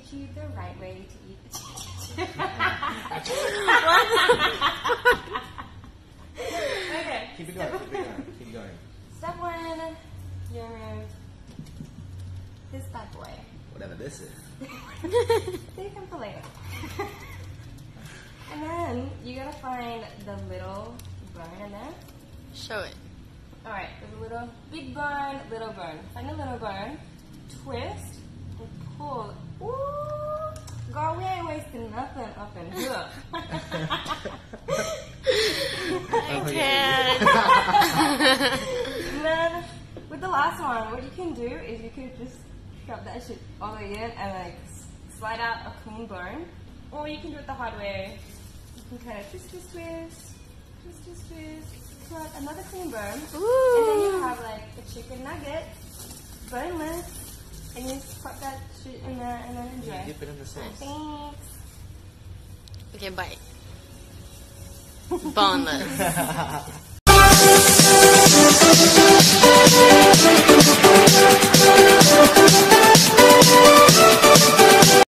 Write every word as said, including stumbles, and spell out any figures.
teach you the right way to eat the chicken. Okay. Keep it going, keep it going, keep it going. Step one, you remove this bad boy. Whatever this is. So you can fillet it. And then you gotta find the little bone in there. Show it. Alright, there's a little big bone, little bone. Find the little bone, twist, and pull. Ooh! Girl, we ain't wasting nothing up in here. I can't. And then, with the last one, what you can do is you can just shove that shit all the way in and like slide out a clean bone. Or you can do it the hard way. You can kind of twist, twist, twist, twist, twist, twist, pull out another clean bone. Ooh. And then you have like a chicken nugget, boneless, and you just put that shit in there and then enjoy. Dip it in the sauce. Thanks. Okay, bye. Boneless.